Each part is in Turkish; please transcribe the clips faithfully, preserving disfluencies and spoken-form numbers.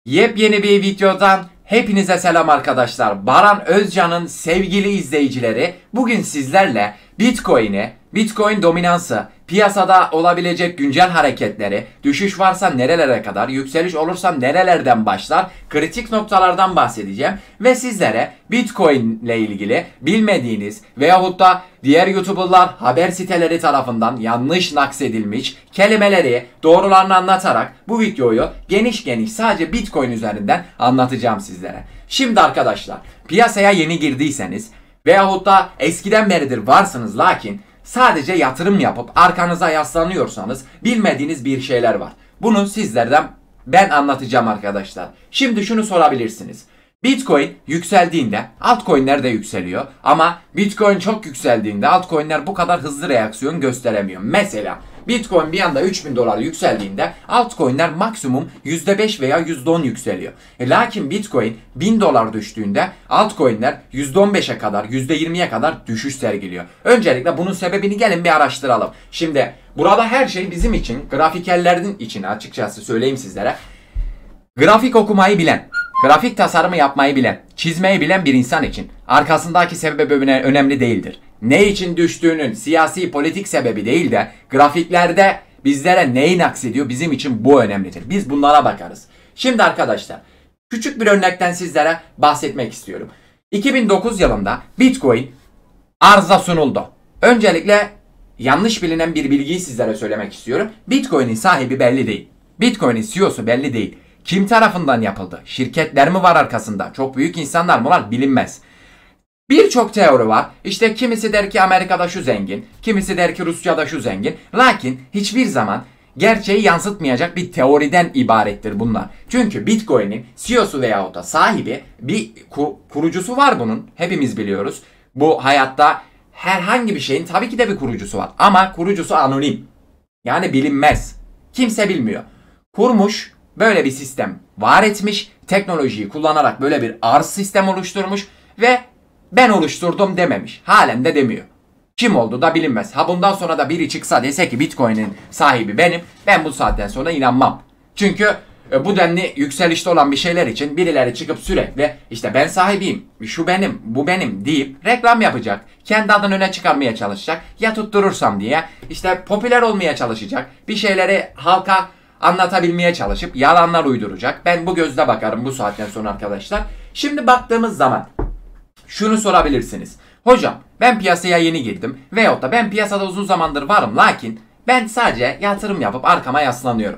Yepyeni bir videodan hepinize selam arkadaşlar. Baran Özcan'ın sevgili izleyicileri, bugün sizlerle Bitcoin'i, Bitcoin dominansı, piyasada olabilecek güncel hareketleri, düşüş varsa nerelere kadar, yükseliş olursa nerelerden başlar, kritik noktalardan bahsedeceğim ve sizlere Bitcoin ile ilgili bilmediğiniz veyahut da diğer YouTuber'lar, haber siteleri tarafından yanlış naksedilmiş kelimeleri doğrularını anlatarak bu videoyu geniş geniş sadece Bitcoin üzerinden anlatacağım sizlere. Şimdi arkadaşlar, piyasaya yeni girdiyseniz veyahut da eskiden beridir varsınız lakin sadece yatırım yapıp arkanıza yaslanıyorsanız bilmediğiniz bir şeyler var. Bunu sizlerden ben anlatacağım arkadaşlar. Şimdi şunu sorabilirsiniz. Bitcoin yükseldiğinde altcoin'ler de yükseliyor ama Bitcoin çok yükseldiğinde altcoin'ler bu kadar hızlı reaksiyon gösteremiyor. Mesela Bitcoin bir anda üç bin dolar yükseldiğinde altcoin'ler maksimum yüzde beş veya yüzde on yükseliyor. E, lakin Bitcoin bin dolar düştüğünde altcoin'ler yüzde on beşe kadar, yüzde yirmiye kadar düşüş sergiliyor. Öncelikle bunun sebebini gelin bir araştıralım. Şimdi burada her şey bizim için, grafikerlerin için açıkçası söyleyeyim sizlere. Grafik okumayı bilen, grafik tasarımı yapmayı bilen, çizmeyi bilen bir insan için arkasındaki sebebi önemli değildir. Ne için düştüğünün siyasi politik sebebi değil de grafiklerde bizlere neyi naksediyor bizim için bu önemlidir. Biz bunlara bakarız. Şimdi arkadaşlar küçük bir örnekten sizlere bahsetmek istiyorum. iki bin dokuz yılında Bitcoin arıza sunuldu. Öncelikle yanlış bilinen bir bilgiyi sizlere söylemek istiyorum. Bitcoin'in sahibi belli değil. Bitcoin'in C E O'su belli değil. Kim tarafından yapıldı? Şirketler mi var arkasında? Çok büyük insanlar mı var? Bilinmez. Birçok teori var. İşte kimisi der ki Amerika'da şu zengin, kimisi der ki Rusya'da şu zengin. Lakin hiçbir zaman gerçeği yansıtmayacak bir teoriden ibarettir bunlar. Çünkü Bitcoin'in C E O'su veyahut da sahibi bir kurucusu var bunun. Hepimiz biliyoruz. Bu hayatta herhangi bir şeyin tabii ki de bir kurucusu var. Ama kurucusu anonim. Yani bilinmez. Kimse bilmiyor. Kurmuş, böyle bir sistem var etmiş, teknolojiyi kullanarak böyle bir arz sistem oluşturmuş ve ben oluşturdum dememiş. Halen de demiyor. Kim oldu da bilinmez. Ha bundan sonra da biri çıksa dese ki Bitcoin'in sahibi benim, ben bu saatten sonra inanmam. Çünkü bu denli yükselişte olan bir şeyler için birileri çıkıp sürekli işte ben sahibiyim, şu benim, bu benim deyip reklam yapacak. Kendi adını öne çıkarmaya çalışacak. Ya tutturursam diye işte popüler olmaya çalışacak. Bir şeyleri halka anlatabilmeye çalışıp yalanlar uyduracak. Ben bu gözle bakarım bu saatten sonra arkadaşlar. Şimdi baktığımız zaman şunu sorabilirsiniz. Hocam ben piyasaya yeni girdim veyahut da ben piyasada uzun zamandır varım lakin ben sadece yatırım yapıp arkama yaslanıyorum.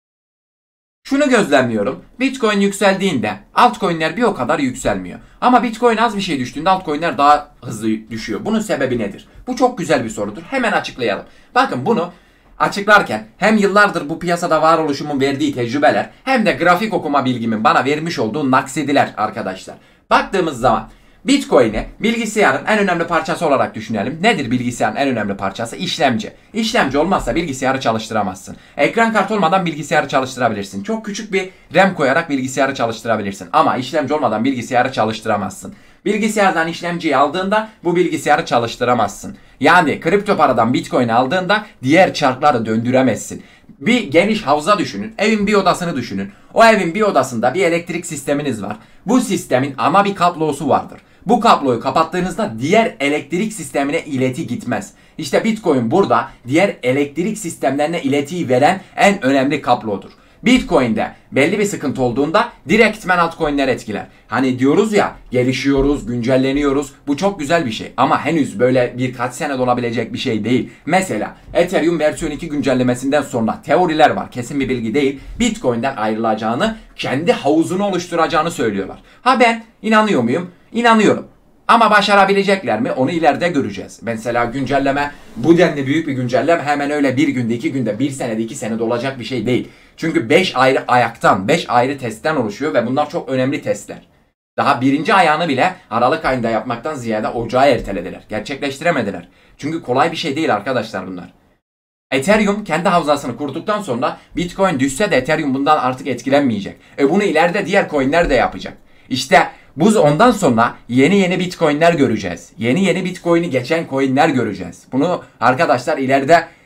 Şunu gözlemliyorum. Bitcoin yükseldiğinde altcoin'ler bir o kadar yükselmiyor. Ama Bitcoin az bir şey düştüğünde altcoin'ler daha hızlı düşüyor. Bunun sebebi nedir? Bu çok güzel bir sorudur. Hemen açıklayalım. Bakın bunu açıklarken hem yıllardır bu piyasada varoluşumun verdiği tecrübeler hem de grafik okuma bilgimin bana vermiş olduğu naksediler arkadaşlar. Baktığımız zaman Bitcoin'i bilgisayarın en önemli parçası olarak düşünelim. Nedir bilgisayarın en önemli parçası? İşlemci. İşlemci olmazsa bilgisayarı çalıştıramazsın. Ekran kartı olmadan bilgisayarı çalıştırabilirsin. Çok küçük bir RAM koyarak bilgisayarı çalıştırabilirsin. Ama işlemci olmadan bilgisayarı çalıştıramazsın. Bilgisayardan işlemciyi aldığında bu bilgisayarı çalıştıramazsın. Yani kripto paradan Bitcoin aldığında diğer çarkları döndüremezsin. Bir geniş havza düşünün. Evin bir odasını düşünün. O evin bir odasında bir elektrik sisteminiz var. Bu sistemin ana bir kablosu vardır. Bu kabloyu kapattığınızda diğer elektrik sistemine ileti gitmez. İşte Bitcoin burada diğer elektrik sistemlerine iletiyi veren en önemli kablodur. Bitcoin'de belli bir sıkıntı olduğunda direktmen altcoin'ler etkiler. Hani diyoruz ya gelişiyoruz, güncelleniyoruz. Bu çok güzel bir şey ama henüz böyle birkaç sene olabilecek bir şey değil. Mesela Ethereum versiyon iki güncellemesinden sonra teoriler var. Kesin bir bilgi değil. Bitcoin'den ayrılacağını, kendi havuzunu oluşturacağını söylüyorlar. Ha ben inanıyor muyum? İnanıyorum. Ama başarabilecekler mi? Onu ileride göreceğiz. Mesela güncelleme, bu denli büyük bir güncelleme hemen öyle bir günde, iki günde, bir senede, iki senede olacak bir şey değil. Çünkü beş ayrı ayaktan, beş ayrı testten oluşuyor ve bunlar çok önemli testler. Daha birinci ayağını bile Aralık ayında yapmaktan ziyade ocağa ertelediler. Gerçekleştiremediler. Çünkü kolay bir şey değil arkadaşlar bunlar. Ethereum kendi havzasını kurduktan sonra Bitcoin düşse de Ethereum bundan artık etkilenmeyecek. E bunu ileride diğer coinler de yapacak. İşte bu ondan sonra yeni yeni Bitcoin'ler göreceğiz. Yeni yeni Bitcoin'i geçen coin'ler göreceğiz. Bunu arkadaşlar ileride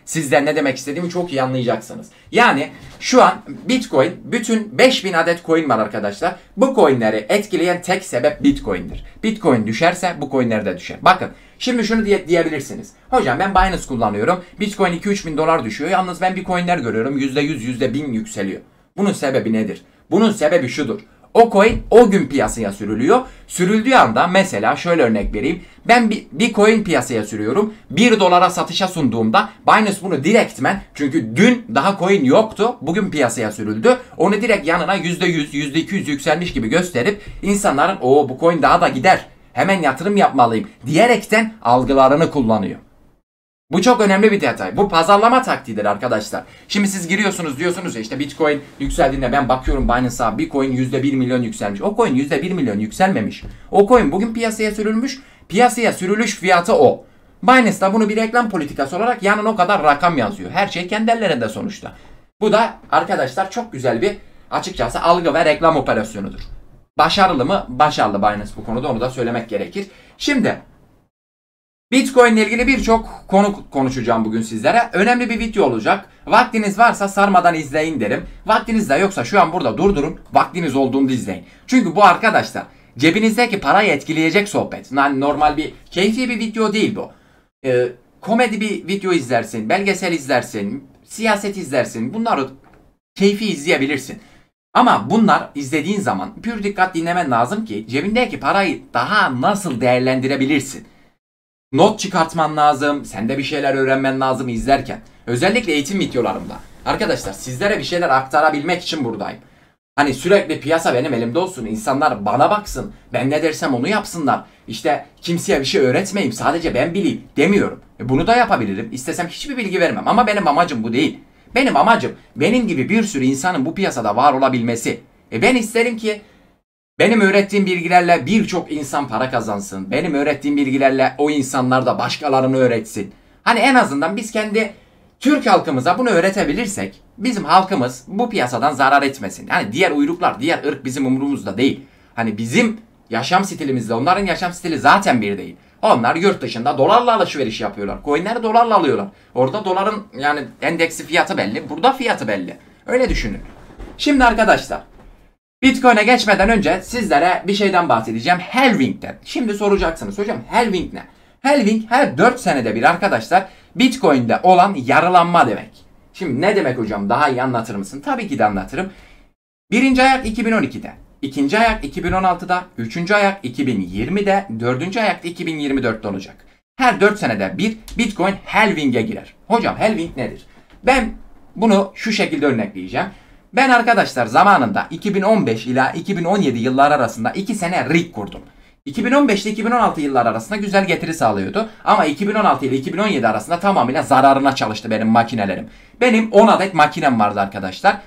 sizden ne demek istediğimi çok iyi anlayacaksınız. Yani şu an Bitcoin, bütün beş bin adet coin var arkadaşlar. Bu coinleri etkileyen tek sebep Bitcoin'dir. Bitcoin düşerse bu coinler de düşer. Bakın şimdi şunu diye, diyebilirsiniz. Hocam ben Binance kullanıyorum. Bitcoin iki üç bin dolar düşüyor. Yalnız ben bir coinler görüyorum yüzde yüz yüzde bin yükseliyor. Bunun sebebi nedir? Bunun sebebi şudur. O coin o gün piyasaya sürülüyor. Sürüldüğü anda mesela şöyle örnek vereyim. Ben bir, bir coin piyasaya sürüyorum. bir dolara satışa sunduğumda Binance bunu direktmen, çünkü dün daha coin yoktu. Bugün piyasaya sürüldü. Onu direkt yanına yüzde yüz yüzde iki yüz yükselmiş gibi gösterip insanların o bu coin daha da gider, hemen yatırım yapmalıyım diyerekten algılarını kullanıyor. Bu çok önemli bir detay. Bu pazarlama taktiğidir arkadaşlar. Şimdi siz giriyorsunuz, diyorsunuz ya işte Bitcoin yükseldiğinde ben bakıyorum Binance'a, bir coin yüzde bir milyon yükselmiş. O coin yüzde bir milyon yükselmemiş. O coin bugün piyasaya sürülmüş. Piyasaya sürülüş fiyatı o. Binance da bunu bir reklam politikası olarak yanına o kadar rakam yazıyor. Her şey kendi ellerinde sonuçta. Bu da arkadaşlar çok güzel bir, açıkçası algı ve reklam operasyonudur. Başarılı mı? Başarılı Binance bu konuda, onu da söylemek gerekir. Şimdi Bitcoin ile ilgili birçok konu konuşacağım bugün sizlere. Önemli bir video olacak. Vaktiniz varsa sarmadan izleyin derim. Vaktiniz de yoksa şu an burada durdurun. Vaktiniz olduğunda izleyin. Çünkü bu arkadaşlar cebinizdeki parayı etkileyecek sohbet. Yani normal bir keyfi bir video değil bu. Ee, komedi bir video izlersin, belgesel izlersin, siyaset izlersin. Bunları keyfi izleyebilirsin. Ama bunlar izlediğin zaman pür dikkat dinlemen lazım ki cebindeki parayı daha nasıl değerlendirebilirsin. Not çıkartman lazım, sen de bir şeyler öğrenmen lazım izlerken. Özellikle eğitim videolarımda. Arkadaşlar sizlere bir şeyler aktarabilmek için buradayım. Hani sürekli piyasa benim elimde olsun, insanlar bana baksın, ben ne dersem onu yapsınlar. İşte kimseye bir şey öğretmeyeyim, sadece ben bileyim demiyorum. E bunu da yapabilirim, istesem hiçbir bilgi vermem ama benim amacım bu değil. Benim amacım benim gibi bir sürü insanın bu piyasada var olabilmesi. E ben isterim ki benim öğrettiğim bilgilerle birçok insan para kazansın. Benim öğrettiğim bilgilerle o insanlar da başkalarını öğretsin. Hani en azından biz kendi Türk halkımıza bunu öğretebilirsek bizim halkımız bu piyasadan zarar etmesin. Yani diğer uyruklar, diğer ırk bizim umurumuzda değil. Hani bizim yaşam stilimizle onların yaşam stili zaten bir değil. Onlar yurt dışında dolarla alışveriş yapıyorlar. Coinleri dolarla alıyorlar. Orada doların yani endeksi fiyatı belli. Burada fiyatı belli. Öyle düşünün. Şimdi arkadaşlar, Bitcoin'e geçmeden önce sizlere bir şeyden bahsedeceğim. Halving'den. Şimdi soracaksınız hocam halving ne? Halving her dört senede bir arkadaşlar Bitcoin'de olan yarılanma demek. Şimdi ne demek hocam, daha iyi anlatır mısın? Tabii ki de anlatırım. Birinci ayak iki bin on ikide. İkinci ayak iki bin on altıda. Üçüncü ayak iki bin yirmide. Dördüncü ayak iki bin yirmi dörtte olacak. Her dört senede bir Bitcoin halving'e girer. Hocam halving nedir? Ben bunu şu şekilde örnekleyeceğim. Ben arkadaşlar zamanında iki bin on beş ila iki bin on yedi yıllar arasında iki sene rig kurdum. iki bin on beş ile iki bin on altı yıllar arasında güzel getiri sağlıyordu. Ama iki bin on altı ile iki bin on yedi arasında tamamıyla zararına çalıştı benim makinelerim. Benim on adet makinem vardı arkadaşlar.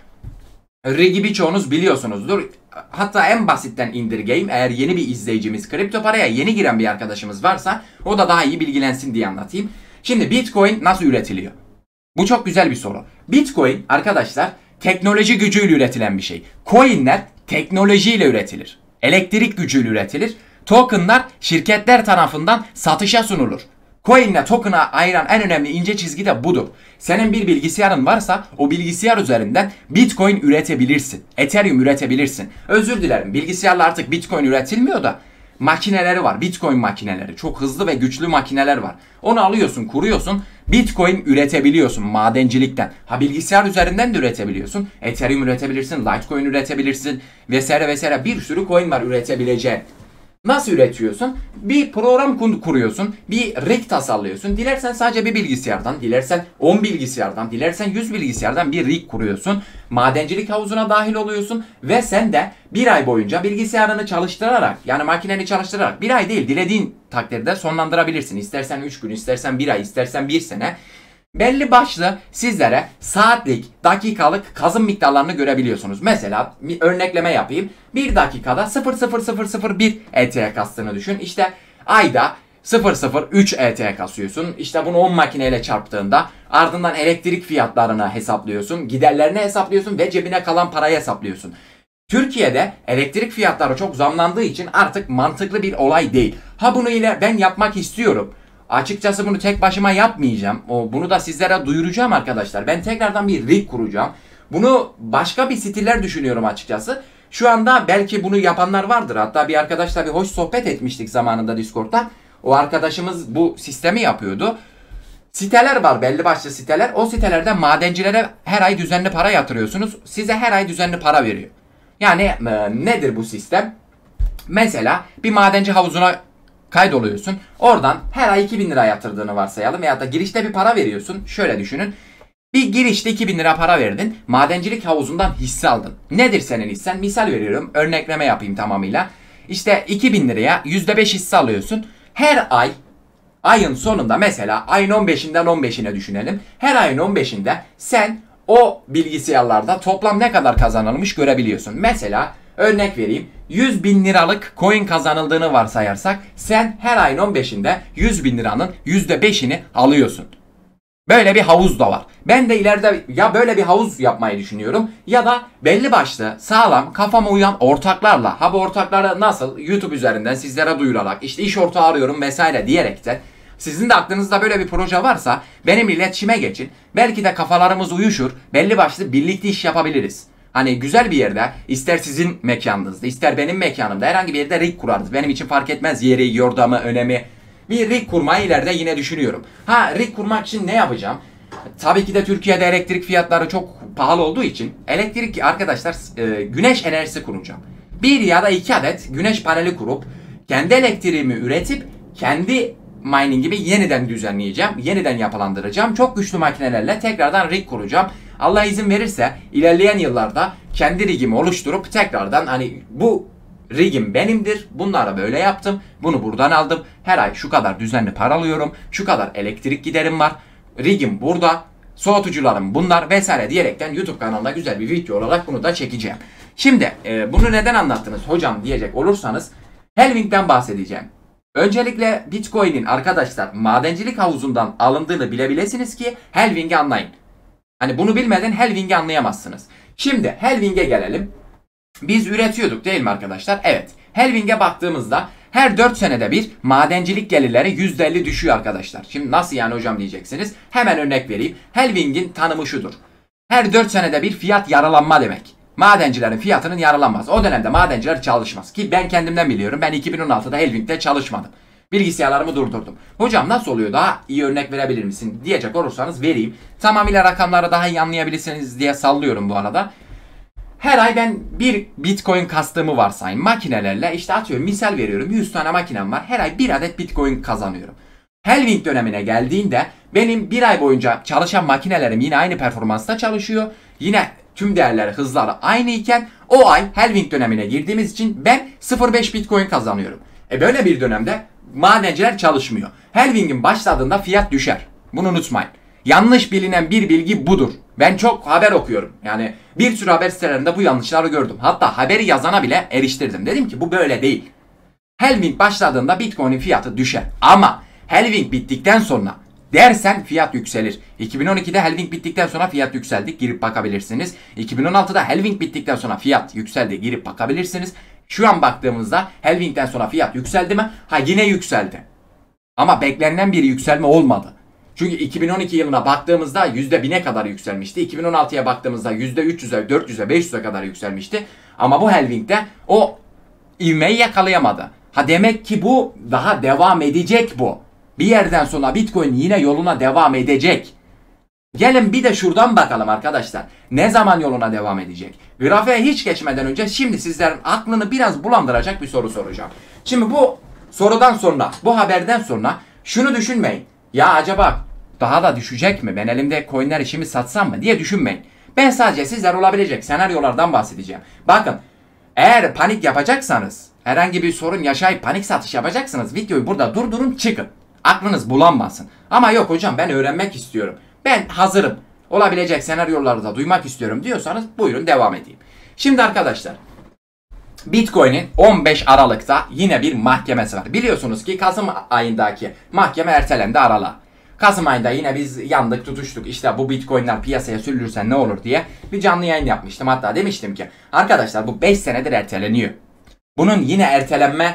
Rig'i birçoğunuz biliyorsunuzdur. Hatta en basitten indirgeyim. Eğer yeni bir izleyicimiz, kripto paraya yeni giren bir arkadaşımız varsa o da daha iyi bilgilensin diye anlatayım. Şimdi Bitcoin nasıl üretiliyor? Bu çok güzel bir soru. Bitcoin arkadaşlar teknoloji gücüyle üretilen bir şey. Coinler teknolojiyle üretilir. Elektrik gücüyle üretilir. Tokenlar şirketler tarafından satışa sunulur. Coin ile token'a ayıran en önemli ince çizgi de budur. Senin bir bilgisayarın varsa o bilgisayar üzerinden Bitcoin üretebilirsin. Ethereum üretebilirsin. Özür dilerim, bilgisayarla artık Bitcoin üretilmiyor da makineleri var. Bitcoin makineleri. Çok hızlı ve güçlü makineler var. Onu alıyorsun, kuruyorsun. Bitcoin üretebiliyorsun madencilikten. Ha bilgisayar üzerinden de üretebiliyorsun. Ethereum üretebilirsin, Litecoin üretebilirsin vesaire vesaire. Bir sürü coin var üretebileceğin. Nasıl üretiyorsun? Bir program kuruyorsun, bir rig tasarlıyorsun. Dilersen sadece bir bilgisayardan, dilersen on bilgisayardan, dilersen yüz bilgisayardan bir rig kuruyorsun. Madencilik havuzuna dahil oluyorsun ve sen de bir ay boyunca bilgisayarını çalıştırarak, yani makineni çalıştırarak, bir ay değil dilediğin takdirde sonlandırabilirsin. İstersen üç gün, istersen bir ay, istersen bir sene. Belli başlı sizlere saatlik, dakikalık kazım miktarlarını görebiliyorsunuz. Mesela bir örnekleme yapayım. Bir dakikada sıfır nokta sıfır sıfır sıfır bir E T H kastığını düşün. İşte ayda sıfır nokta sıfır üç E T H kasıyorsun. İşte bunu on makineyle çarptığında ardından elektrik fiyatlarını hesaplıyorsun, giderlerini hesaplıyorsun ve cebine kalan parayı hesaplıyorsun. Türkiye'de elektrik fiyatları çok zamlandığı için artık mantıklı bir olay değil. Ha bunu ile ben yapmak istiyorum. Açıkçası bunu tek başıma yapmayacağım. O, bunu da sizlere duyuracağım arkadaşlar. Ben tekrardan bir rig kuracağım. Bunu başka bir stiller düşünüyorum açıkçası. Şu anda belki bunu yapanlar vardır. Hatta bir arkadaşla bir hoş sohbet etmiştik zamanında Discord'da. O arkadaşımız bu sistemi yapıyordu. Siteler var, belli başlı siteler. O sitelerde madencilere her ay düzenli para yatırıyorsunuz. Size her ay düzenli para veriyor. Yani e, nedir bu sistem? Mesela bir madenci havuzuna kaydoluyorsun. Oradan her ay iki bin lira yatırdığını varsayalım. Veyahut da girişte bir para veriyorsun. Şöyle düşünün. Bir girişte iki bin lira para verdin. Madencilik havuzundan hisse aldın. Nedir senin hissen? Misal veriyorum. Örnekleme yapayım tamamıyla. İşte iki bin liraya yüzde beş hisse alıyorsun. Her ay, ayın sonunda mesela ayın on beşinden on beşine düşünelim. Her ayın on beşinde sen o bilgisayarlarda toplam ne kadar kazanılmış görebiliyorsun. Mesela örnek vereyim. yüz bin liralık coin kazanıldığını varsayarsak sen her ayın on beşinde yüz bin liranın yüzde beşini alıyorsun. Böyle bir havuz da var. Ben de ileride ya böyle bir havuz yapmayı düşünüyorum ya da belli başlı sağlam kafama uyan ortaklarla, ha bu ortakları nasıl YouTube üzerinden sizlere duyurarak işte iş ortağı arıyorum vesaire diyerekten sizin de aklınızda böyle bir proje varsa benimle iletişime geçin. Belki de kafalarımız uyuşur, belli başlı birlikte iş yapabiliriz. Hani güzel bir yerde, ister sizin mekanınızda ister benim mekanımda herhangi bir yerde rig kurarız. Benim için fark etmez yeri, yordamı, önemi. Bir rig kurmayı ileride yine düşünüyorum. Ha rig kurmak için ne yapacağım? Tabii ki de Türkiye'de elektrik fiyatları çok pahalı olduğu için elektrik arkadaşlar e, güneş enerjisi kuracağım. Bir ya da iki adet güneş paneli kurup kendi elektriğimi üretip kendi miningimi yeniden düzenleyeceğim. Yeniden yapılandıracağım. Çok güçlü makinelerle tekrardan rig kuracağım. Allah izin verirse ilerleyen yıllarda kendi rigimi oluşturup tekrardan hani bu rigim benimdir. Bunları böyle yaptım. Bunu buradan aldım. Her ay şu kadar düzenli para alıyorum. Şu kadar elektrik giderim var. Rigim burada. Soğutucularım bunlar vesaire diyerekten YouTube kanalında güzel bir video olarak bunu da çekeceğim. Şimdi e, bunu neden anlattınız hocam diyecek olursanız halving'den bahsedeceğim. Öncelikle Bitcoin'in arkadaşlar madencilik havuzundan alındığını bilebilirsiniz ki halving'i anlayın. Hani bunu bilmeden halving'i anlayamazsınız. Şimdi halving'e gelelim. Biz üretiyorduk değil mi arkadaşlar? Evet. Halving'e baktığımızda her dört senede bir madencilik gelirleri yüzde elli düşüyor arkadaşlar. Şimdi nasıl yani hocam diyeceksiniz. Hemen örnek vereyim. Halving'in tanımı şudur. Her dört senede bir fiyat yaralanma demek. Madencilerin fiyatının yaralanmaz. O dönemde madenciler çalışmaz. Ki ben kendimden biliyorum. Ben iki bin on altıda halving'de çalışmadım. Bilgisayarlarımı durdurdum. Hocam nasıl oluyor, daha iyi örnek verebilir misin diyecek olursanız vereyim. Tamamıyla rakamları daha iyi anlayabilirsiniz diye sallıyorum bu arada. Her ay ben bir bitcoin kastığımı varsayın makinelerle, işte atıyorum misal veriyorum, yüz tane makinem var. Her ay bir adet bitcoin kazanıyorum. Halving dönemine geldiğinde benim bir ay boyunca çalışan makinelerim yine aynı performansta çalışıyor. Yine tüm değerleri, hızları aynı iken o ay halving dönemine girdiğimiz için ben sıfır virgül beş bitcoin kazanıyorum. E böyle bir dönemde madenciler çalışmıyor. Halving'in başladığında fiyat düşer. Bunu unutmayın. Yanlış bilinen bir bilgi budur. Ben çok haber okuyorum. Yani bir sürü haber sitelerinde bu yanlışları gördüm. Hatta haberi yazana bile eriştirdim. Dedim ki bu böyle değil. Halving başladığında Bitcoin'in fiyatı düşer. Ama halving bittikten sonra dersen fiyat yükselir. iki bin on ikide halving bittikten sonra fiyat yükseldi. Girip bakabilirsiniz. iki bin on altıda halving bittikten sonra fiyat yükseldi. Girip bakabilirsiniz. Şu an baktığımızda halving'den sonra fiyat yükseldi mi? Ha yine yükseldi. Ama beklenen bir yükselme olmadı. Çünkü iki bin on iki yılına baktığımızda yüzde bine kadar yükselmişti. iki bin on altıya baktığımızda yüzde üç yüze, dört yüze, beş yüze kadar yükselmişti. Ama bu halving'de o ivmeyi yakalayamadı. Ha demek ki bu daha devam edecek bu. Bir yerden sonra Bitcoin yine yoluna devam edecek. Gelin bir de şuradan bakalım arkadaşlar. Ne zaman yoluna devam edecek? Grafiğe hiç geçmeden önce şimdi sizlerin aklını biraz bulandıracak bir soru soracağım. Şimdi bu sorudan sonra, bu haberden sonra şunu düşünmeyin. Ya acaba daha da düşecek mi? Ben elimde coinler işimi satsam mı diye düşünmeyin. Ben sadece sizler olabilecek senaryolardan bahsedeceğim. Bakın, eğer panik yapacaksanız, herhangi bir sorun yaşayıp panik satış yapacaksınız, videoyu burada durdurun, çıkın. Aklınız bulanmasın. Ama yok hocam ben öğrenmek istiyorum. Ben hazırım. Olabilecek senaryoları da duymak istiyorum diyorsanız buyurun devam edeyim. Şimdi arkadaşlar, Bitcoin'in on beş Aralık'ta yine bir mahkemesi var. Biliyorsunuz ki Kasım ayındaki mahkeme ertelendi Aralık'a. Kasım ayında yine biz yandık tutuştuk, işte bu Bitcoin'ler piyasaya sürülürse ne olur diye bir canlı yayın yapmıştım. Hatta demiştim ki arkadaşlar bu beş senedir erteleniyor. Bunun yine ertelenme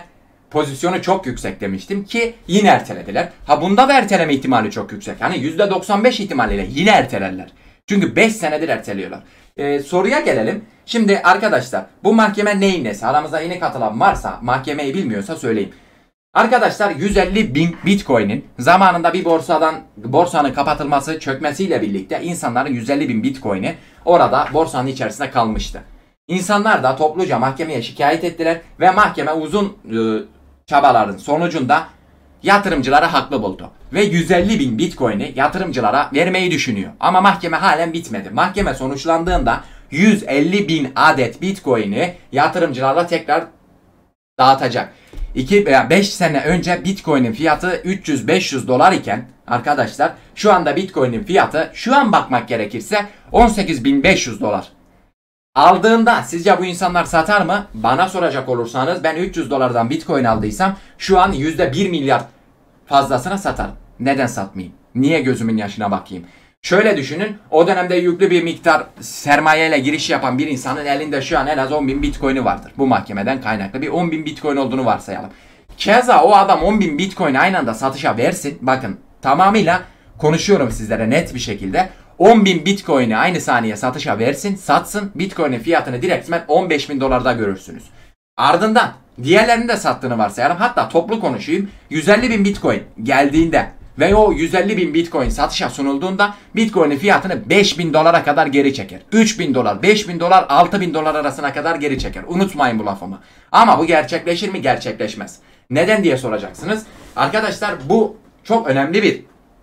pozisyonu çok yüksek demiştim ki yine ertelediler. Ha bunda da erteleme ihtimali çok yüksek. Hani yüzde doksan beş ihtimalle yine ertelerler. Çünkü beş senedir erteliyorlar. Ee, soruya gelelim. Şimdi arkadaşlar bu mahkeme neyin nesi? Aramızda yeni katılan varsa, mahkemeyi bilmiyorsa söyleyeyim. Arkadaşlar yüz elli bin Bitcoin'in zamanında bir borsadan borsanın kapatılması, çökmesiyle birlikte insanların yüz elli bin Bitcoin'i orada borsanın içerisinde kalmıştı. İnsanlar da topluca mahkemeye şikayet ettiler ve mahkeme uzun e, çabaların sonucunda yatırımcıları haklı buldu. Ve yüz elli bin Bitcoin'i yatırımcılara vermeyi düşünüyor. Ama mahkeme halen bitmedi. Mahkeme sonuçlandığında yüz elli bin adet Bitcoin'i yatırımcılara tekrar dağıtacak. iki veya beş sene önce Bitcoin'in fiyatı üç yüz beş yüz dolar iken arkadaşlar şu anda Bitcoin'in fiyatı şu an bakmak gerekirse on sekiz bin beş yüz dolar. Aldığında sizce bu insanlar satar mı? Bana soracak olursanız ben üç yüz dolardan Bitcoin aldıysam şu an yüzde bir milyar fazlasına satarım. Neden satmayayım? Niye gözümün yaşına bakayım? Şöyle düşünün, o dönemde yüklü bir miktar sermayeyle giriş yapan bir insanın elinde şu an en az on bin Bitcoin'i vardır. Bu mahkemeden kaynaklı bir on bin Bitcoin olduğunu varsayalım. Keza o adam on bin Bitcoin aynı anda satışa versin. Bakın tamamıyla konuşuyorum sizlere net bir şekilde. on bin Bitcoin'i aynı saniye satışa versin, satsın. Bitcoin'in fiyatını direktmen on beş bin dolarda görürsünüz. Ardından diğerlerini de sattığını varsayalım. Hatta toplu konuşayım. yüz elli bin Bitcoin geldiğinde ve o yüz elli bin Bitcoin satışa sunulduğunda Bitcoin'in fiyatını beş bin dolara kadar geri çeker. üç bin dolar, beş bin dolar, altı bin dolar arasına kadar geri çeker. Unutmayın bu lafımı. Ama bu gerçekleşir mi? Gerçekleşmez. Neden diye soracaksınız. Arkadaşlar bu çok önemli bir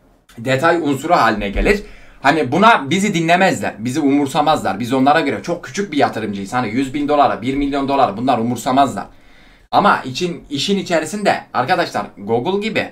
detay unsuru haline gelir. Hani buna bizi dinlemezler, bizi umursamazlar. Biz onlara göre çok küçük bir yatırımcıyız. Hani yüz bin dolara, bir milyon dolara bunlar umursamazlar. Ama için, işin içerisinde arkadaşlar Google gibi,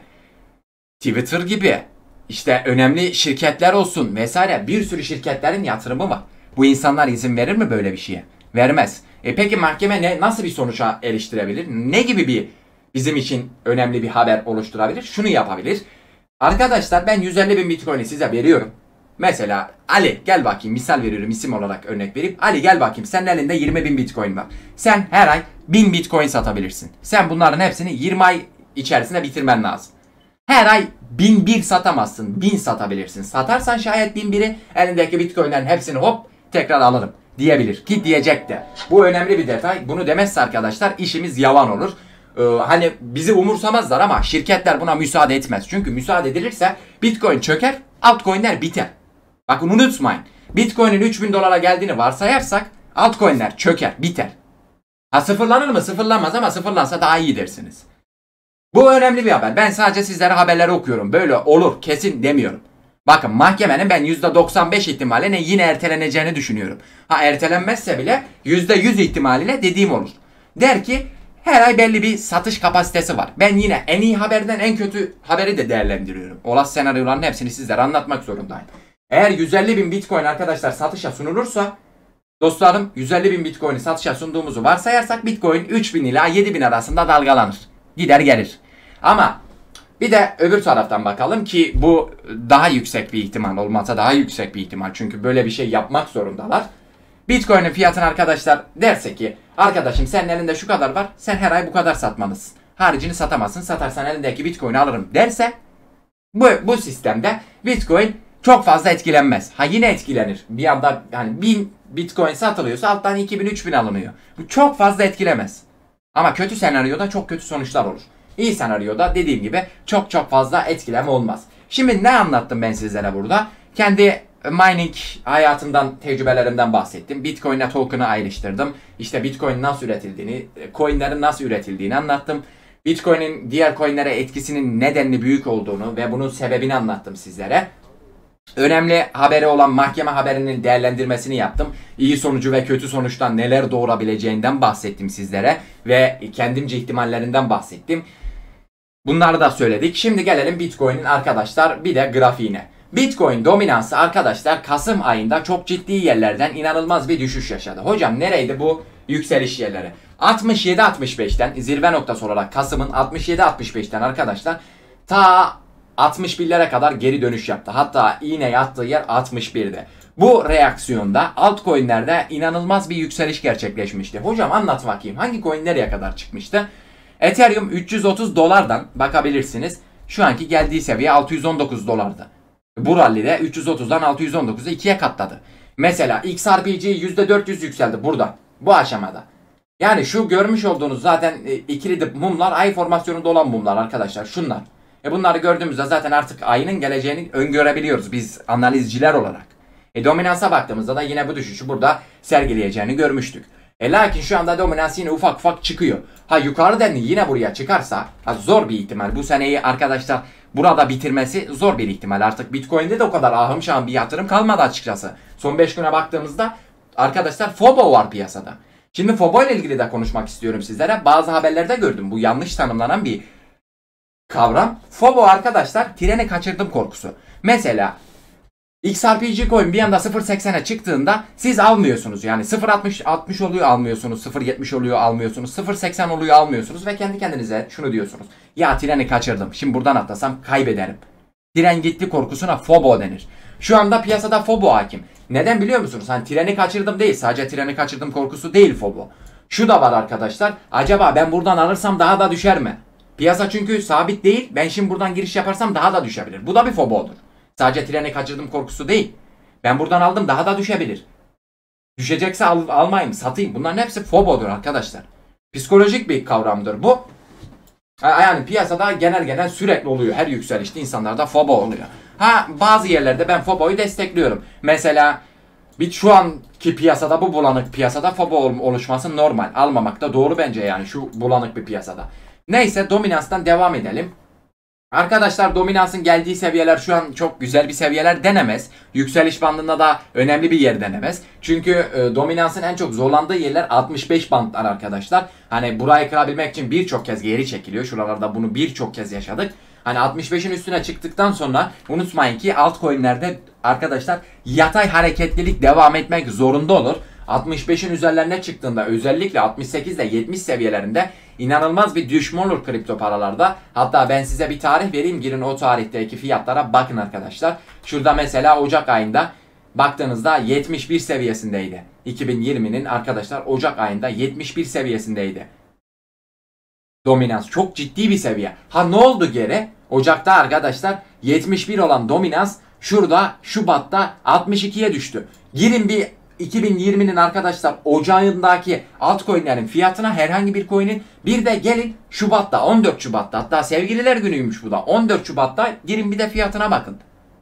Twitter gibi, işte önemli şirketler olsun vesaire bir sürü şirketlerin yatırımı var. Bu insanlar izin verir mi böyle bir şeye? Vermez. E peki mahkeme ne, nasıl bir sonuca eriştirebilir? Ne gibi bir bizim için önemli bir haber oluşturabilir? Şunu yapabilir. Arkadaşlar ben yüz elli bin Bitcoin'i size veriyorum. Mesela Ali gel bakayım, misal veriyorum, isim olarak örnek vereyim. Ali gel bakayım, senin elinde yirmi bin Bitcoin var. Sen her ay bin Bitcoin satabilirsin. Sen bunların hepsini yirmi ay içerisinde bitirmen lazım. Her ay bin bir satamazsın, bin satabilirsin. Satarsan şayet bin biri elindeki Bitcoin'lerin hepsini hop tekrar alırım diyebilir. Ki diyecek de. Bu önemli bir detay. Bunu demezse arkadaşlar işimiz yavan olur. Ee, hani bizi umursamazlar ama şirketler buna müsaade etmez. Çünkü müsaade edilirse Bitcoin çöker, altcoin'ler biter. Bakın unutmayın. Bitcoin'in üç bin dolara geldiğini varsayarsak altcoin'ler çöker, biter. Ha sıfırlanır mı? Sıfırlanmaz ama sıfırlansa daha iyi dersiniz. Bu önemli bir haber. Ben sadece sizlere haberleri okuyorum. Böyle olur, kesin demiyorum. Bakın mahkemenin ben yüzde doksan beş ihtimalle yine erteleneceğini düşünüyorum. Ha ertelenmezse bile yüzde yüz ihtimaliyle dediğim olur. Der ki her ay belli bir satış kapasitesi var. Ben yine en iyi haberden en kötü haberi de değerlendiriyorum. Olası senaryoların hepsini sizlere anlatmak zorundayım. Eğer yüz elli bin Bitcoin arkadaşlar satışa sunulursa dostlarım yüz elli bin Bitcoin'i satışa sunduğumuzu varsayarsak Bitcoin üç bin ila yedi bin arasında dalgalanır. Gider gelir. Ama bir de öbür taraftan bakalım ki bu daha yüksek bir ihtimal, olmasa daha yüksek bir ihtimal. Çünkü böyle bir şey yapmak zorundalar. Bitcoin'in fiyatını arkadaşlar derse ki arkadaşım senin elinde şu kadar var, sen her ay bu kadar satmalısın. Haricini satamazsın, satarsan elindeki Bitcoin'i alırım derse bu, bu sistemde Bitcoin çok fazla etkilenmez. Ha yine etkilenir. Bir anda yani bin Bitcoin satılıyorsa alttan iki bin üç bin alınıyor. Bu çok fazla etkilemez. Ama kötü senaryoda çok kötü sonuçlar olur. İyi senaryoda dediğim gibi çok çok fazla etkileme olmaz. Şimdi ne anlattım ben sizlere burada? Kendi mining hayatımdan, tecrübelerimden bahsettim. Bitcoin'le token'ı ayrıştırdım. İşte Bitcoin nasıl üretildiğini, coin'lerin nasıl üretildiğini anlattım. Bitcoin'in diğer coin'lere etkisinin nedenli büyük olduğunu ve bunun sebebini anlattım sizlere. Önemli haberi olan mahkeme haberinin değerlendirmesini yaptım. İyi sonucu ve kötü sonuçtan neler doğurabileceğinden bahsettim sizlere. Ve kendimce ihtimallerinden bahsettim. Bunları da söyledik. Şimdi gelelim Bitcoin'in arkadaşlar bir de grafiğine. Bitcoin dominansı arkadaşlar Kasım ayında çok ciddi yerlerden inanılmaz bir düşüş yaşadı. Hocam nereydi bu yükseliş yerleri? altmış yedi altmış beşten zirve noktası olarak Kasım'ın altmış yedi altmış beşten arkadaşlar ta altmış birlere kadar geri dönüş yaptı. Hatta iğne yattığı yer altmış birde. Bu reaksiyonda altcoin'lerde inanılmaz bir yükseliş gerçekleşmişti. Hocam anlat bakayım hangi coin nereye kadar çıkmıştı? Ethereum üç yüz otuz dolardan bakabilirsiniz. Şu anki geldiği seviye altı yüz on dokuz dolardı. Bu rallide üç yüz otuzdan altı yüz on dokuza ikiye katladı. Mesela X R P G yüzde dört yüz yükseldi burada. Bu aşamada. Yani şu görmüş olduğunuz zaten e, ikili dip mumlar ay formasyonunda olan mumlar arkadaşlar. Şunlar. E bunları gördüğümüzde zaten artık ayının geleceğini öngörebiliyoruz biz analizciler olarak. E dominansa baktığımızda da yine bu düşüşü burada sergileyeceğini görmüştük. E lakin şu anda dominans yine ufak ufak çıkıyor. Ha yukarı denli yine buraya çıkarsa ha, zor bir ihtimal. Bu seneyi arkadaşlar burada bitirmesi zor bir ihtimal. Artık Bitcoin'de de o kadar ahım şahım bir yatırım kalmadı açıkçası. Son beş güne baktığımızda arkadaşlar F O B O var piyasada. Şimdi F O B O ile ilgili de konuşmak istiyorum sizlere. Bazı haberlerde gördüm. Bu yanlış tanımlanan bir kavram. F O B O arkadaşlar treni kaçırdım korkusu. Mesela X R P G coin bir anda sıfır virgül seksene çıktığında siz almıyorsunuz. Yani sıfır virgül altmış altmış oluyor almıyorsunuz. sıfır virgül yetmiş oluyor almıyorsunuz. sıfır virgül seksen oluyor almıyorsunuz. Ve kendi kendinize şunu diyorsunuz. Ya treni kaçırdım. Şimdi buradan atlasam kaybederim. Tren gitti korkusuna F O B O denir. Şu anda piyasada F O B O hakim. Neden biliyor musunuz? Hani treni kaçırdım değil. Sadece treni kaçırdım korkusu değil F O B O. Şu da var arkadaşlar. Acaba ben buradan alırsam daha da düşer mi? Piyasa çünkü sabit değil. Ben şimdi buradan giriş yaparsam daha da düşebilir. Bu da bir F O B O'dur. Sadece treni kaçırdım korkusu değil. Ben buradan aldım daha da düşebilir. Düşecekse al, almayayım, satayım. Bunların hepsi F O B O'dur arkadaşlar. Psikolojik bir kavramdır bu. Yani piyasada genel genel sürekli oluyor. Her yükselişte insanlarda F O B O oluyor. Ha bazı yerlerde ben F O B O'yu destekliyorum. Mesela bir şu anki piyasada bu bulanık piyasada F O B O oluşması normal. Almamak da doğru bence yani şu bulanık bir piyasada. Neyse dominanstan devam edelim. Arkadaşlar dominansın geldiği seviyeler şu an çok güzel bir seviyeler denemez. Yükseliş bandında da önemli bir yer denemez. Çünkü e, dominansın en çok zorlandığı yerler altmış beş bantlar arkadaşlar. Hani burayı kırabilmek için birçok kez geri çekiliyor. Şuralarda bunu birçok kez yaşadık. Hani altmış beşin üstüne çıktıktan sonra unutmayın ki altcoin'lerde arkadaşlar yatay hareketlilik devam etmek zorunda olur. altmış beşin üzerlerine çıktığında özellikle altmış sekiz ile yetmiş seviyelerinde inanılmaz bir düşme olur kripto paralarda. Hatta ben size bir tarih vereyim. Girin o tarihteki fiyatlara bakın arkadaşlar. Şurada mesela Ocak ayında baktığınızda yetmiş bir seviyesindeydi. iki bin yirminin arkadaşlar Ocak ayında yetmiş bir seviyesindeydi. Dominans çok ciddi bir seviye. Ha ne oldu geri? Ocakta arkadaşlar yetmiş bir olan dominans şurada Şubat'ta altmış ikiye düştü. Girin bir iki bin yirminin arkadaşlar ocağındaki altcoin'lerin fiyatına herhangi bir coin'in bir de gelin Şubat'ta on dört Şubat'ta hatta sevgililer günüymüş bu da on dört Şubat'ta girin bir de fiyatına bakın.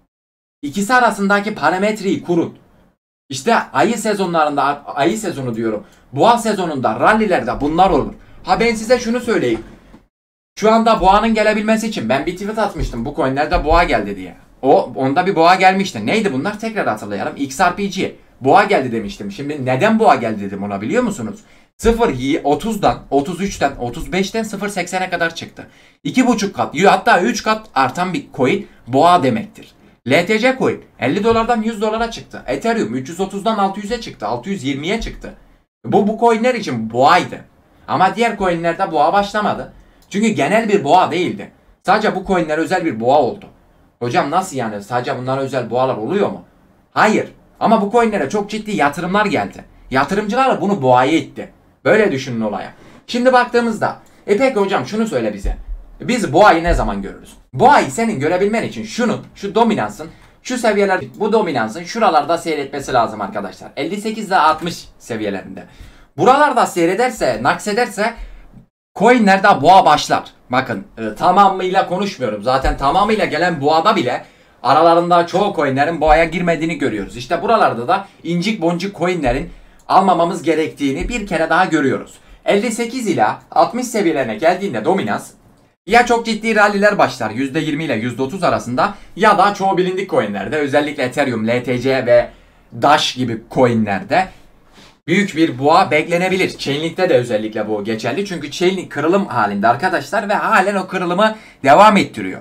İkisi arasındaki parametreyi kurun. İşte ayı sezonlarında ayı sezonu diyorum. Boğa sezonunda rallilerde bunlar olur. Ha ben size şunu söyleyeyim. Şu anda boğanın gelebilmesi için ben bir tweet atmıştım bu coin'lerde boğa geldi diye. O onda bir boğa gelmişti. Neydi bunlar? Tekrar hatırlayalım. X R P G. Boğa geldi demiştim. Şimdi neden boğa geldi dedim ona biliyor musunuz? sıfır virgül otuzdan, otuz üçten, otuz beşten sıfır virgül seksene kadar çıktı. iki buçuk kat hatta üç kat artan bir coin boğa demektir. L T C coin elli dolardan yüz dolara çıktı. Ethereum üç yüz otuzdan altı yüze çıktı. altı yüz yirmiye çıktı. Bu bu coinler için boğaydı. Ama diğer coinlerde boğa başlamadı. Çünkü genel bir boğa değildi. Sadece bu coinler özel bir boğa oldu. Hocam nasıl yani? Sadece bunlara özel boğalar oluyor mu? Hayır. Ama bu coinlere çok ciddi yatırımlar geldi. Yatırımcılar da bunu boğaya itti. Böyle düşünün olaya. Şimdi baktığımızda e peki hocam şunu söyle bize. Biz boğayı ne zaman görürüz? Boğayı senin görebilmen için şunun, şu dominansın, şu seviyeler, bu dominansın şuralarda seyretmesi lazım arkadaşlar. elli sekiz ile altmış seviyelerinde. Buralarda seyrederse, naksederse coinlerde boğa başlar. Bakın e, tamamıyla konuşmuyorum. Zaten tamamıyla gelen boğada bile aralarında çoğu coinlerin boğaya girmediğini görüyoruz. İşte buralarda da incik boncuk coinlerin almamamız gerektiğini bir kere daha görüyoruz. elli sekiz ila altmış seviyelerine geldiğinde dominans ya çok ciddi ralliler başlar yüzde yirmi ile yüzde otuz arasında ya da çoğu bilindik coinlerde özellikle Ethereum, L T C ve Dash gibi coinlerde büyük bir boğa beklenebilir. Chainlink'te de özellikle bu geçerli. Çünkü Chainlink kırılım halinde arkadaşlar ve halen o kırılımı devam ettiriyor.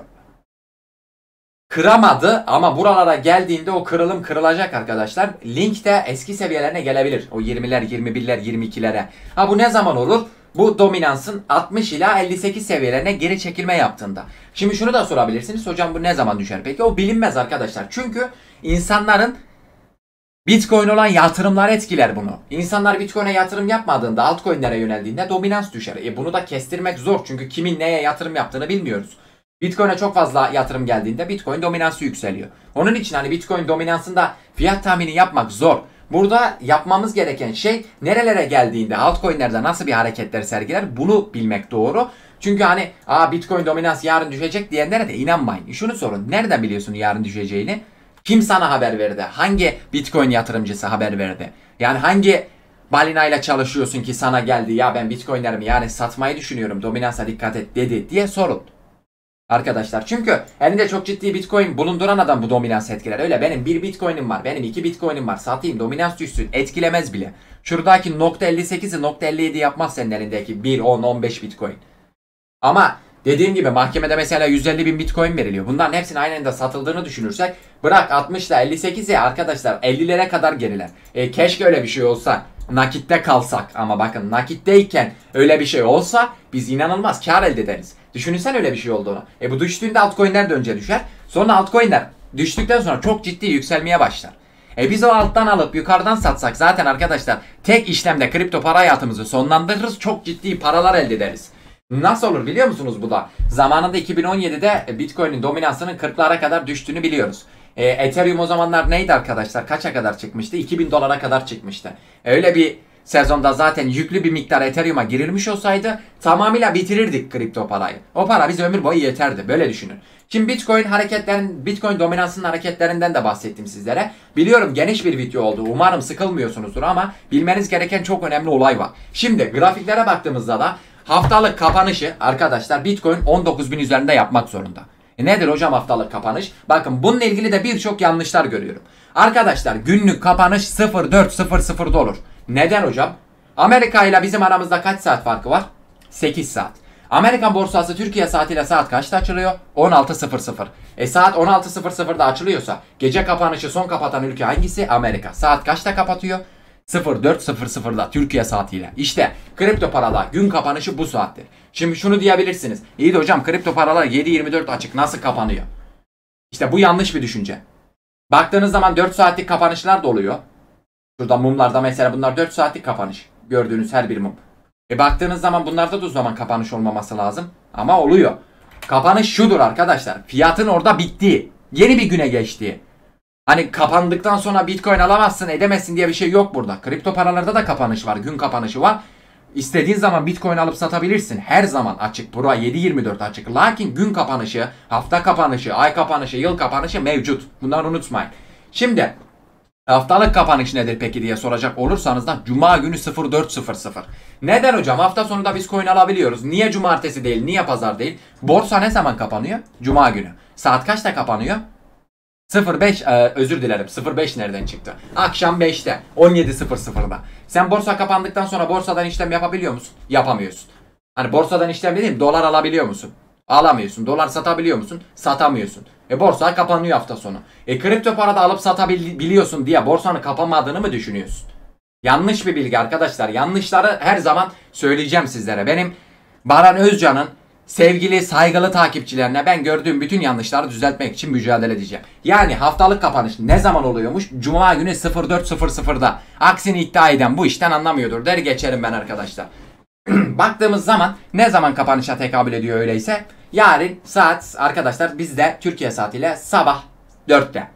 Kıramadı ama buralara geldiğinde o kırılım kırılacak arkadaşlar. Link de eski seviyelerine gelebilir. O yirmiler, yirmi birler, yirmi ikilere. Ha bu ne zaman olur? Bu dominansın altmış ila elli sekiz seviyelerine geri çekilme yaptığında. Şimdi şunu da sorabilirsiniz. Hocam bu ne zaman düşer peki? O bilinmez arkadaşlar. Çünkü insanların Bitcoin olan yatırımlar etkiler bunu. İnsanlar Bitcoin'e yatırım yapmadığında, altcoin'lere yöneldiğinde dominans düşer. E bunu da kestirmek zor çünkü kimin neye yatırım yaptığını bilmiyoruz. Bitcoin'e çok fazla yatırım geldiğinde Bitcoin dominansı yükseliyor. Onun için hani Bitcoin dominansında fiyat tahmini yapmak zor. Burada yapmamız gereken şey nerelere geldiğinde altcoin'lerde nasıl bir hareketler sergiler bunu bilmek doğru. Çünkü hani aa Bitcoin dominans yarın düşecek diyenlere de inanmayın. Şunu sorun. Nereden biliyorsun yarın düşeceğini? Kim sana haber verdi? Hangi Bitcoin yatırımcısı haber verdi? Yani hangi balinayla çalışıyorsun ki sana geldi ya ben Bitcoin'lerimi yani satmayı düşünüyorum dominansa dikkat et dedi diye sorun. Arkadaşlar çünkü elinde çok ciddi Bitcoin bulunduran adam bu dominans etkiler. Öyle benim bir Bitcoin'im var, benim iki Bitcoin'im var satayım dominans düşsün etkilemez bile. Şuradaki nokta elli sekizi nokta elli yedi yapmaz senin elindeki bir, on, on beş Bitcoin. Ama dediğim gibi mahkemede mesela yüz elli bin Bitcoin veriliyor. Bunların hepsinin aynı anda satıldığını düşünürsek bırak altmış ile elli sekize arkadaşlar ellilere kadar geriler. E, keşke öyle bir şey olsa. Nakitte kalsak ama bakın nakitteyken öyle bir şey olsa biz inanılmaz kar elde ederiz. Düşünürsen öyle bir şey olduğunu. E bu düştüğünde altcoin'ler de önce düşer. Sonra altcoin'ler düştükten sonra çok ciddi yükselmeye başlar. E biz o alttan alıp yukarıdan satsak zaten arkadaşlar tek işlemde kripto para hayatımızı sonlandırırız. Çok ciddi paralar elde ederiz. Nasıl olur biliyor musunuz bu da? Zamanında iki bin on yedide Bitcoin'in dominansının kırklara kadar düştüğünü biliyoruz. E, Ethereum o zamanlar neydi arkadaşlar? Kaça kadar çıkmıştı? iki bin dolara kadar çıkmıştı. Öyle bir sezonda zaten yüklü bir miktar Ethereum'a girilmiş olsaydı tamamıyla bitirirdik kripto parayı. O para bize ömür boyu yeterdi. Böyle düşünün. Şimdi Bitcoin hareketlerin, Bitcoin dominansının hareketlerinden de bahsettim sizlere. Biliyorum geniş bir video oldu. Umarım sıkılmıyorsunuzdur ama bilmeniz gereken çok önemli olay var. Şimdi grafiklere baktığımızda da haftalık kapanışı arkadaşlar Bitcoin on dokuz bin üzerinde yapmak zorunda. E nedir hocam haftalık kapanış? Bakın bununla ilgili de birçok yanlışlar görüyorum. Arkadaşlar günlük kapanış sıfır nokta dört sıfır sıfırda olur. Neden hocam? Amerika ile bizim aramızda kaç saat farkı var? sekiz saat. Amerikan borsası Türkiye saatiyle saat kaçta açılıyor? on altı sıfır sıfır. E saat on altı sıfır sıfırda açılıyorsa gece kapanışı son kapatan ülke hangisi? Amerika. Saat kaçta kapatıyor? sıfır nokta dört sıfır sıfırda Türkiye saatiyle. İşte kripto parada gün kapanışı bu saattir. Şimdi şunu diyebilirsiniz. İyi de hocam kripto paralar yedi yirmi dört açık nasıl kapanıyor? İşte bu yanlış bir düşünce. Baktığınız zaman dört saatlik kapanışlar da oluyor. Şurada mumlarda mesela bunlar dört saatlik kapanış. Gördüğünüz her bir mum. E baktığınız zaman bunlarda da o zaman kapanış olmaması lazım. Ama oluyor. Kapanış şudur arkadaşlar. Fiyatın orada bittiği. Yeni bir güne geçtiği. Hani kapandıktan sonra Bitcoin alamazsın edemezsin diye bir şey yok burada. Kripto paralarda da kapanış var. Gün kapanışı var. İstediğin zaman Bitcoin alıp satabilirsin. Her zaman açık. Bura yedi yirmi dört açık. Lakin gün kapanışı, hafta kapanışı, ay kapanışı, yıl kapanışı mevcut. Bunları unutmayın. Şimdi haftalık kapanış nedir peki diye soracak olursanız da Cuma günü sıfır nokta dört sıfır sıfır. Neden hocam? Hafta sonunda biz coin alabiliyoruz. Niye cumartesi değil? Niye pazar değil? Borsa ne zaman kapanıyor? Cuma günü. Saat kaçta kapanıyor? sıfır beş e, özür dilerim sıfır beş nereden çıktı? Akşam beşte on yedi sıfır sıfırda. Sen borsa kapandıktan sonra borsadan işlem yapabiliyor musun? Yapamıyorsun. Hani borsadan işlem dediğim dolar alabiliyor musun? Alamıyorsun. Dolar satabiliyor musun? Satamıyorsun. E borsa kapanıyor hafta sonu. E kripto parada alıp satabiliyorsun diye borsanın kapanmadığını mı düşünüyorsun? Yanlış bir bilgi arkadaşlar. Yanlışları her zaman söyleyeceğim sizlere. Benim Baran Özcan'ın sevgili saygılı takipçilerine ben gördüğüm bütün yanlışları düzeltmek için mücadele edeceğim. Yani haftalık kapanış ne zaman oluyormuş? Cuma günü sıfır nokta dört sıfır sıfırda. Aksini iddia eden bu işten anlamıyordur der geçerim ben arkadaşlar. Baktığımız zaman ne zaman kapanışa tekabül ediyor öyleyse? Yarın saat arkadaşlar bizde Türkiye saatiyle sabah dörtte.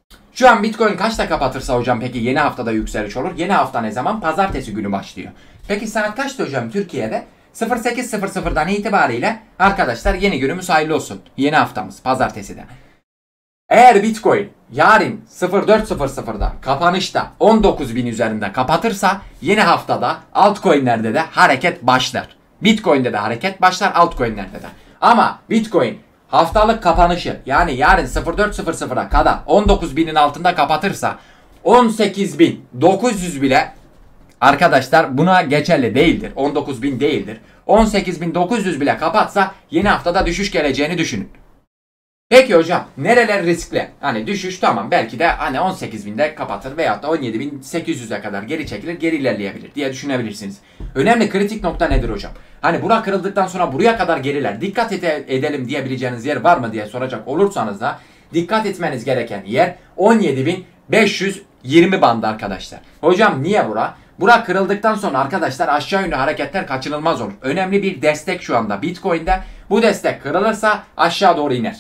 Şu an Bitcoin kaçta kapatırsa hocam peki yeni haftada yükseliş olur. Yeni hafta ne zaman? Pazartesi günü başlıyor. Peki saat kaçta hocam Türkiye'de? sıfır sekiz sıfır sıfırdan itibariyle arkadaşlar yeni günümüz hayırlı olsun. Yeni haftamız pazarteside. Eğer Bitcoin yarın sıfır nokta dört sıfır sıfırda kapanışta on dokuz bin üzerinde kapatırsa yeni haftada altcoin'lerde de hareket başlar. Bitcoin'de de hareket başlar, altcoin'lerde de. Ama Bitcoin haftalık kapanışı yani yarın sıfır nokta dört sıfır sıfıra kadar on dokuz binin altında kapatırsa on sekiz bin dokuz yüz bile arkadaşlar buna geçerli değildir. on dokuz bin değildir. on sekiz bin dokuz yüz bile kapatsa yeni haftada düşüş geleceğini düşünün. Peki hocam nereler riskli? Hani düşüş tamam belki de hani on sekiz binde kapatır veyahut da on yedi bin sekiz yüze kadar geri çekilir, geri ilerleyebilir diye düşünebilirsiniz. Önemli kritik nokta nedir hocam? Hani bura kırıldıktan sonra buraya kadar geriler. Dikkat ede- edelim diyebileceğiniz yer var mı diye soracak olursanız da dikkat etmeniz gereken yer on yedi bin beş yüz yirmi bandı arkadaşlar. Hocam niye bura? Bura kırıldıktan sonra arkadaşlar aşağı yönlü hareketler kaçınılmaz olur. Önemli bir destek şu anda Bitcoin'de. Bu destek kırılırsa aşağı doğru iner.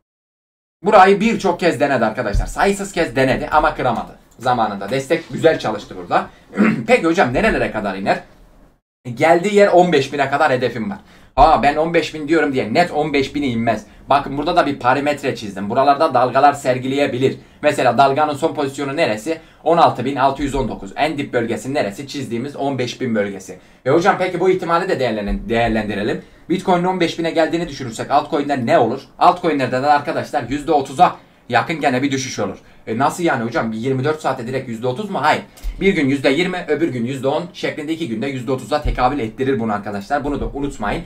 Burayı birçok kez denedi arkadaşlar. Sayısız kez denedi ama kıramadı zamanında. Destek güzel çalıştı burada. Peki hocam nerelere kadar iner? Geldiği yer on beş bine kadar hedefim var. Aa ben on beş bin diyorum diye net on beş bine inmez. Bakın burada da bir parametre çizdim. Buralarda dalgalar sergileyebilir. Mesela dalganın son pozisyonu neresi? on altı bin altı yüz on dokuz. En dip bölgesi neresi? Çizdiğimiz on beş bin bölgesi. E hocam peki bu ihtimali de değerlendirelim. Bitcoin'in on beş bine geldiğini düşünürsek altcoin'ler ne olur? Altcoin'lerde de arkadaşlar yüzde otuza yakın gene bir düşüş olur. E nasıl yani hocam? yirmi dört saate direkt yüzde otuz mu? Hayır. Bir gün yüzde yirmi, öbür gün yüzde on şeklinde iki günde yüzde otuza tekabül ettirir bunu arkadaşlar. Bunu da unutmayın.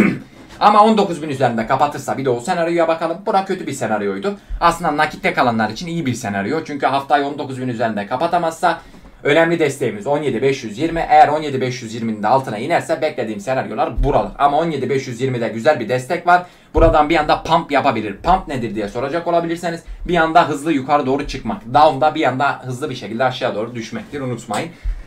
Ama on dokuz bin üzerinde kapatırsa bir de o senaryoya bakalım. Bura kötü bir senaryoydu. Aslında nakitte kalanlar için iyi bir senaryo. Çünkü haftayı on dokuz bin üzerinde kapatamazsa önemli desteğimiz on yedi bin beş yüz yirmi. Eğer on yedi bin beş yüz yirminin de altına inerse beklediğim senaryolar buralar. Ama on yedi bin beş yüz yirmide güzel bir destek var. Buradan bir anda pump yapabilir. Pump nedir diye soracak olabilirseniz bir anda hızlı yukarı doğru çıkmak. Down'da bir anda hızlı bir şekilde aşağı doğru düşmektir. Unutmayın.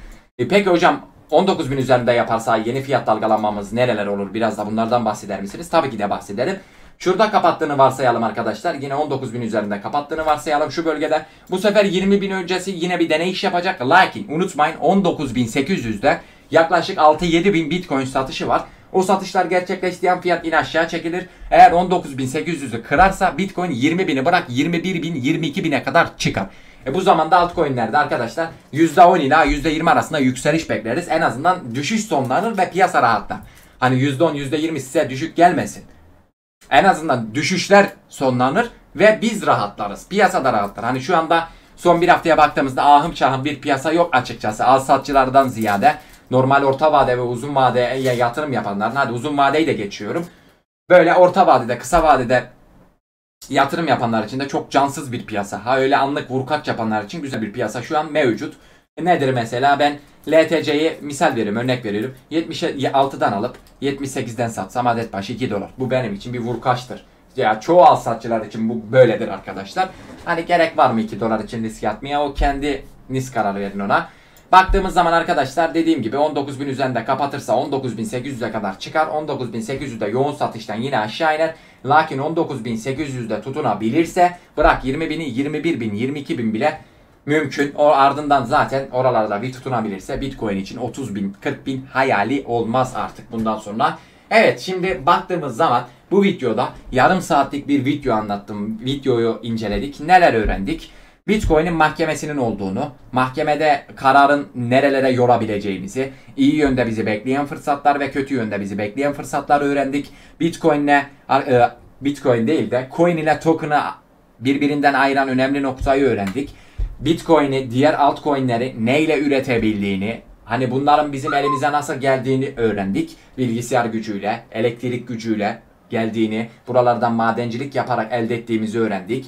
E peki hocam on dokuz bin üzerinde yaparsa yeni fiyat dalgalanmamız nereler olur? Biraz da bunlardan bahseder misiniz? Tabii ki de bahsederim. Şurada kapattığını varsayalım arkadaşlar. Yine on dokuz bin üzerinde kapattığını varsayalım şu bölgede. Bu sefer yirmi bin öncesi yine bir deney iş yapacak. Lakin unutmayın on dokuz bin sekiz yüzde yaklaşık altı yedi bin Bitcoin satışı var. O satışlar gerçekleştiği fiyat yine aşağı çekilir. Eğer on dokuz bin sekiz yüzü kırarsa Bitcoin yirmi bini bırak yirmi bir bin yirmi iki bine kadar çıkar. E bu zamanda altcoin'lerde arkadaşlar yüzde on ila yüzde yirmi arasında yükseliş bekleriz. En azından düşüş sonlanır ve piyasa rahatlar. Hani yüzde on yüzde yirmi size düşük gelmesin. En azından düşüşler sonlanır ve biz rahatlarız. Piyasada rahatlar. Hani şu anda son bir haftaya baktığımızda ahım şahım bir piyasa yok açıkçası. Al satçılardan ziyade normal orta vade ve uzun vadeye yatırım yapanların, hadi uzun vadeyi de geçiyorum. Böyle orta vadede, kısa vadede yatırım yapanlar için de çok cansız bir piyasa. Ha öyle anlık vurkaç yapanlar için güzel bir piyasa şu an mevcut. Nedir mesela? Ben L T C'yi misal veriyorum, örnek veriyorum. yetmiş altıdan alıp yetmiş sekizden satsam adet başı iki dolar. Bu benim için bir vurkaçtır. Ya çoğu al satçılar için bu böyledir arkadaşlar. Hani gerek var mı iki dolar için risk atmaya? O kendiniz karar verin ona. Baktığımız zaman arkadaşlar dediğim gibi on dokuz bin üzerinde kapatırsa on dokuz bin sekiz yüze kadar çıkar. on dokuz bin sekiz yüzde yoğun satıştan yine aşağı iner. Lakin on dokuz bin sekiz yüzde tutunabilirse bırak yirmi bini yirmi bir bin yirmi iki bin bile mümkün. O ardından zaten oralarda bir tutunabilirse Bitcoin için otuz bin kırk bin hayali olmaz artık bundan sonra. Evet şimdi baktığımız zaman bu videoda yarım saatlik bir video anlattım. Videoyu inceledik. Neler öğrendik? Bitcoin'in mahkemesinin olduğunu, mahkemede kararın nerelere yorabileceğimizi, iyi yönde bizi bekleyen fırsatlar ve kötü yönde bizi bekleyen fırsatlar öğrendik. Bitcoin'le Bitcoin değil de coin ile token'ı birbirinden ayıran önemli noktayı öğrendik. Bitcoin'i, diğer altcoin'leri neyle üretebildiğini, hani bunların bizim elimize nasıl geldiğini öğrendik. Bilgisayar gücüyle, elektrik gücüyle geldiğini, buralardan madencilik yaparak elde ettiğimizi öğrendik.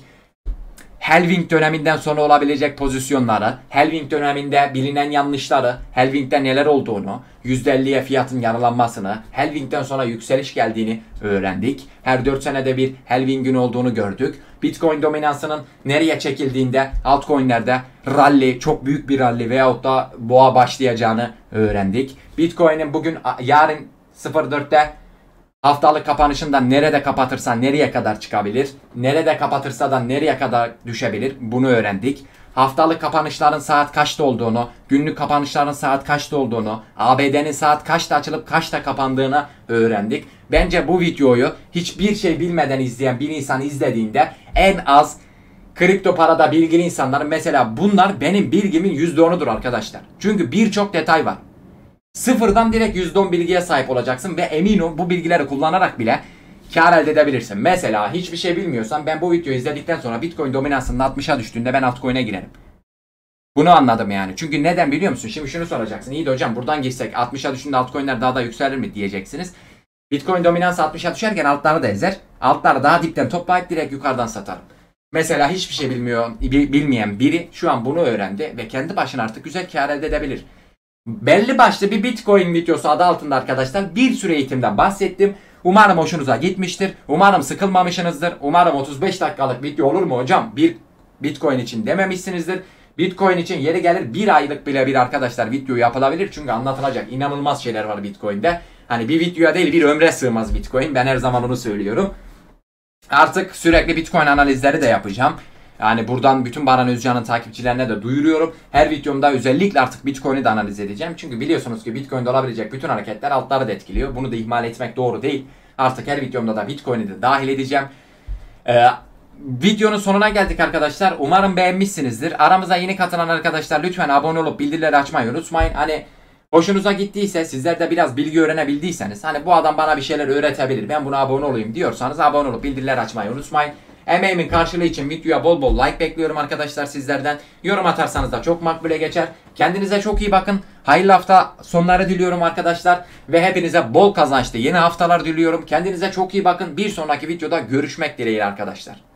Halving döneminden sonra olabilecek pozisyonları, halving döneminde bilinen yanlışları, halving'de neler olduğunu, yüzde elliye fiyatın yarılanmasını, halving'den sonra yükseliş geldiğini öğrendik. Her dört senede bir halving'in olduğunu gördük. Bitcoin dominansının nereye çekildiğinde altcoin'lerde rally, çok büyük bir rally veyahut da boğa başlayacağını öğrendik. Bitcoin'in bugün yarın sıfır dörtte haftalık kapanışında nerede kapatırsa nereye kadar çıkabilir, nerede kapatırsa da nereye kadar düşebilir bunu öğrendik. Haftalık kapanışların saat kaçta olduğunu, günlük kapanışların saat kaçta olduğunu, A B D'nin saat kaçta açılıp kaçta kapandığını öğrendik. Bence bu videoyu hiçbir şey bilmeden izleyen bir insan izlediğinde en az kripto parada bilgili insanların, mesela bunlar benim bilgimin yüzde onudur arkadaşlar. Çünkü birçok detay var. Sıfırdan direkt yüzde on bilgiye sahip olacaksın ve emin ol bu bilgileri kullanarak bile kar elde edebilirsin. Mesela hiçbir şey bilmiyorsan ben bu videoyu izledikten sonra Bitcoin dominansının altmışa düştüğünde ben altcoin'e girerim. Bunu anladım yani. Çünkü neden biliyor musun? Şimdi şunu soracaksın. İyi de hocam buradan girsek altmışa düşündüğünde altcoin'ler daha da yükselir mi diyeceksiniz. Bitcoin dominansı altmışa düşerken altları da ezer. Altları daha dipten toplayıp direkt yukarıdan satarım. Mesela hiçbir şey bilmiyor, bilmeyen biri şu an bunu öğrendi ve kendi başına artık güzel kar elde edebilir. Belli başlı bir Bitcoin videosu adı altında arkadaşlar bir sürü eğitimden bahsettim. Umarım hoşunuza gitmiştir. Umarım sıkılmamışsınızdır. Umarım otuz beş dakikalık video olur mu hocam? Bir Bitcoin için dememişsinizdir. Bitcoin için yeri gelir bir aylık bile bir arkadaşlar video yapılabilir. Çünkü anlatılacak inanılmaz şeyler var Bitcoin'de. Hani bir videoya değil bir ömre sığmaz Bitcoin. Ben her zaman onu söylüyorum. Artık sürekli Bitcoin analizleri de yapacağım. Yani buradan bütün Baran Özcan'ın takipçilerine de duyuruyorum. Her videomda özellikle artık Bitcoin'i de analiz edeceğim. Çünkü biliyorsunuz ki Bitcoin'de olabilecek bütün hareketler altları da etkiliyor. Bunu da ihmal etmek doğru değil. Artık her videomda da Bitcoin'i de dahil edeceğim. Ee, videonun sonuna geldik arkadaşlar. Umarım beğenmişsinizdir. Aramıza yeni katılan arkadaşlar lütfen abone olup bildirimleri açmayı unutmayın. Hani hoşunuza gittiyse, sizler de biraz bilgi öğrenebildiyseniz, hani bu adam bana bir şeyler öğretebilir, ben buna abone olayım diyorsanız abone olup bildirimleri açmayı unutmayın. Emeğimin karşılığı için videoya bol bol like bekliyorum arkadaşlar sizlerden. Yorum atarsanız da çok makbule geçer. Kendinize çok iyi bakın. Hayırlı hafta sonları diliyorum arkadaşlar. Ve hepinize bol kazançlı yeni haftalar diliyorum. Kendinize çok iyi bakın. Bir sonraki videoda görüşmek dileğiyle arkadaşlar.